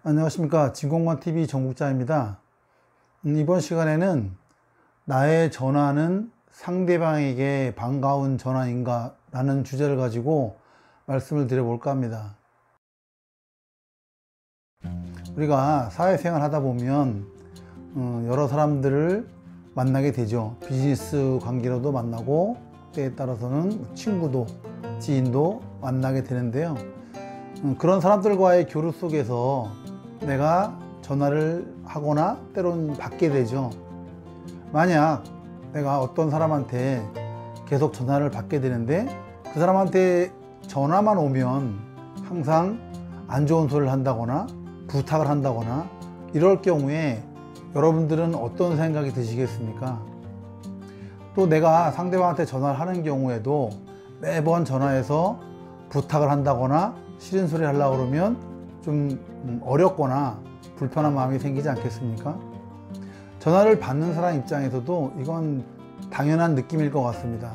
안녕하십니까. 진공관TV 정국자입니다. 이번 시간에는 나의 전화는 상대방에게 반가운 전화인가 라는 주제를 가지고 말씀을 드려볼까 합니다. 우리가 사회생활 하다 보면 여러 사람들을 만나게 되죠. 비즈니스 관계로도 만나고 때에 따라서는 친구도 지인도 만나게 되는데요. 그런 사람들과의 교류 속에서 내가 전화를 하거나 때론 받게 되죠. 만약 내가 어떤 사람한테 계속 전화를 받게 되는데 그 사람한테 전화만 오면 항상 안 좋은 소리를 한다거나 부탁을 한다거나 이럴 경우에 여러분들은 어떤 생각이 드시겠습니까? 또 내가 상대방한테 전화를 하는 경우에도 매번 전화해서 부탁을 한다거나 싫은 소리 하려고 그러면 좀 어렵거나 불편한 마음이 생기지 않겠습니까? 전화를 받는 사람 입장에서도 이건 당연한 느낌일 것 같습니다.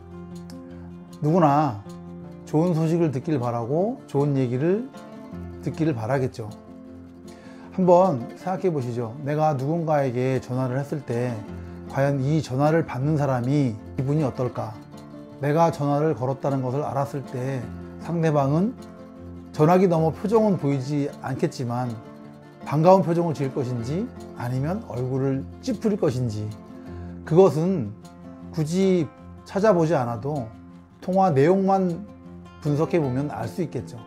누구나 좋은 소식을 듣길 바라고 좋은 얘기를 듣기를 바라겠죠. 한번 생각해 보시죠. 내가 누군가에게 전화를 했을 때 과연 이 전화를 받는 사람이 기분이 어떨까? 내가 전화를 걸었다는 것을 알았을 때 상대방은 전화기 너머 표정은 보이지 않겠지만 반가운 표정을 지을 것인지 아니면 얼굴을 찌푸릴 것인지 그것은 굳이 찾아보지 않아도 통화 내용만 분석해 보면 알 수 있겠죠.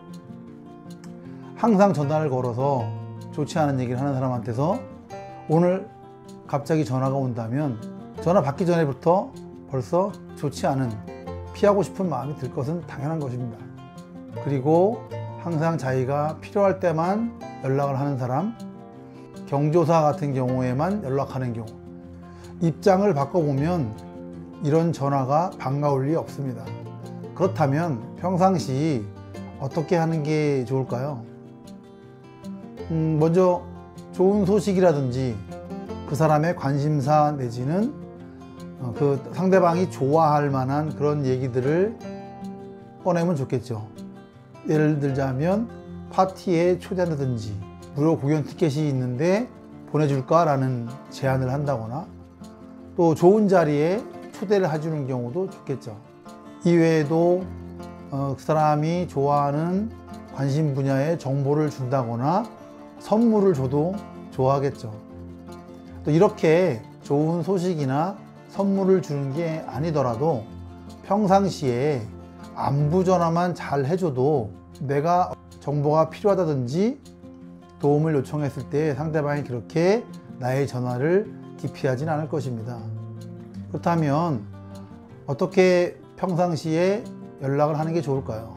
항상 전화를 걸어서 좋지 않은 얘기를 하는 사람한테서 오늘 갑자기 전화가 온다면 전화 받기 전에부터 벌써 좋지 않은 피하고 싶은 마음이 들 것은 당연한 것입니다. 그리고 항상 자기가 필요할 때만 연락을 하는 사람, 경조사 같은 경우에만 연락하는 경우, 입장을 바꿔보면 이런 전화가 반가울 리 없습니다. 그렇다면 평상시 어떻게 하는 게 좋을까요? 먼저 좋은 소식이라든지 그 사람의 관심사 내지는 그 상대방이 좋아할 만한 그런 얘기들을 꺼내면 좋겠죠. 예를 들자면 파티에 초대한다든지 무료 공연 티켓이 있는데 보내줄까 라는 제안을 한다거나 또 좋은 자리에 초대를 해주는 경우도 좋겠죠. 이외에도 그 사람이 좋아하는 관심 분야의 정보를 준다거나 선물을 줘도 좋아하겠죠. 또 이렇게 좋은 소식이나 선물을 주는 게 아니더라도 평상시에 안부 전화만 잘 해줘도 내가 정보가 필요하다든지 도움을 요청했을 때 상대방이 그렇게 나의 전화를 기피하진 않을 것입니다. 그렇다면 어떻게 평상시에 연락을 하는 게 좋을까요?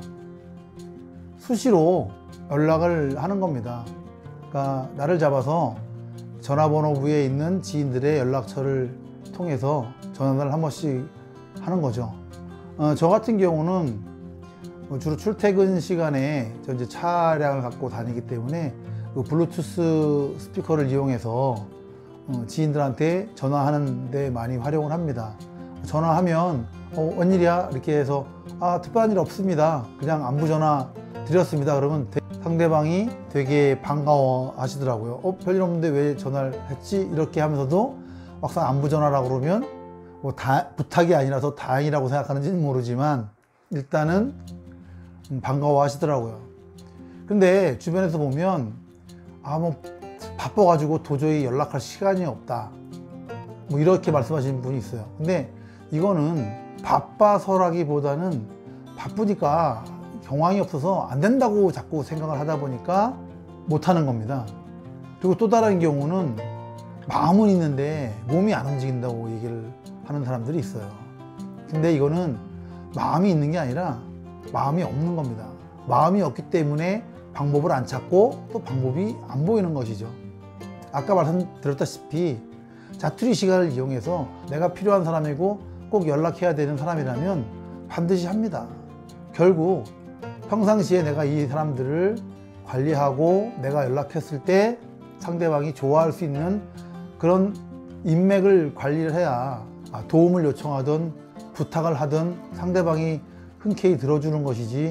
수시로 연락을 하는 겁니다. 그러니까 나를 잡아서 전화번호부에 있는 지인들의 연락처를 통해서 전화를 한 번씩 하는 거죠. 저 같은 경우는 주로 출퇴근 시간에 저 이제 차량을 갖고 다니기 때문에 그 블루투스 스피커를 이용해서 지인들한테 전화하는 데 많이 활용을 합니다. 전화하면 웬일이야? 이렇게 해서 특별한 일 없습니다. 그냥 안부 전화 드렸습니다. 그러면 상대방이 되게 반가워 하시더라고요. 별일 없는데 왜 전화를 했지? 이렇게 하면서도 막상 안부 전화라고 그러면 뭐 부탁이 아니라서 다행이라고 생각하는지는 모르지만 일단은 반가워 하시더라고요. 근데 주변에서 보면 뭐 바빠가지고 도저히 연락할 시간이 없다 뭐 이렇게 말씀하시는 분이 있어요. 근데 이거는 바빠서라기보다는 바쁘니까 경황이 없어서 안 된다고 자꾸 생각을 하다 보니까 못하는 겁니다. 그리고 또 다른 경우는 마음은 있는데 몸이 안 움직인다고 얘기를 하는 사람들이 있어요. 근데 이거는 마음이 있는 게 아니라 마음이 없는 겁니다. 마음이 없기 때문에 방법을 안 찾고 또 방법이 안 보이는 것이죠. 아까 말씀드렸다시피 자투리 시간을 이용해서 내가 필요한 사람이고 꼭 연락해야 되는 사람이라면 반드시 합니다. 결국 평상시에 내가 이 사람들을 관리하고 내가 연락했을 때 상대방이 좋아할 수 있는 그런 인맥을 관리를 해야 도움을 요청하든 부탁을 하든 상대방이 흔쾌히 들어주는 것이지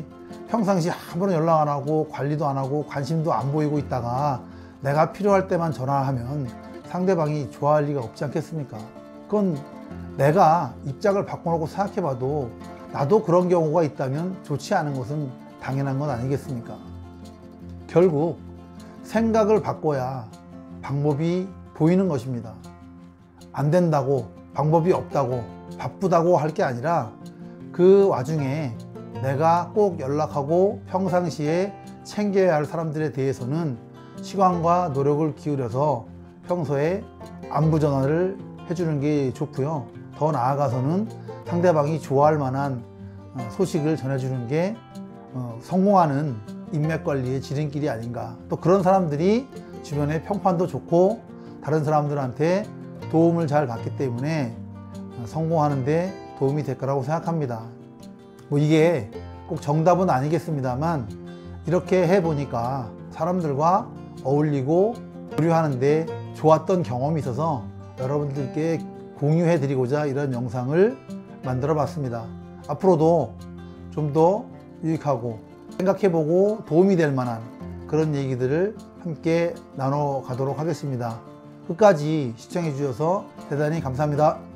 평상시 아무런 연락 안 하고 관리도 안 하고 관심도 안 보이고 있다가 내가 필요할 때만 전화하면 상대방이 좋아할 리가 없지 않겠습니까? 그건 내가 입장을 바꿔놓고 생각해봐도 나도 그런 경우가 있다면 좋지 않은 것은 당연한 건 아니겠습니까? 결국 생각을 바꿔야 방법이 보이는 것입니다. 안 된다고, 방법이 없다고, 바쁘다고 할 게 아니라 그 와중에 내가 꼭 연락하고 평상시에 챙겨야 할 사람들에 대해서는 시간과 노력을 기울여서 평소에 안부 전화를 해주는 게 좋고요. 더 나아가서는 상대방이 좋아할 만한 소식을 전해주는 게 성공하는 인맥 관리의 지름길이 아닌가. 또 그런 사람들이 주변에 평판도 좋고 다른 사람들한테 도움을 잘 받기 때문에 성공하는 데 도움이 될 거라고 생각합니다. 뭐 이게 꼭 정답은 아니겠습니다만 이렇게 해보니까 사람들과 어울리고 교류하는데 좋았던 경험이 있어서 여러분들께 공유해 드리고자 이런 영상을 만들어 봤습니다. 앞으로도 좀 더 유익하고 생각해보고 도움이 될 만한 그런 얘기들을 함께 나눠 가도록 하겠습니다. 끝까지 시청해 주셔서 대단히 감사합니다.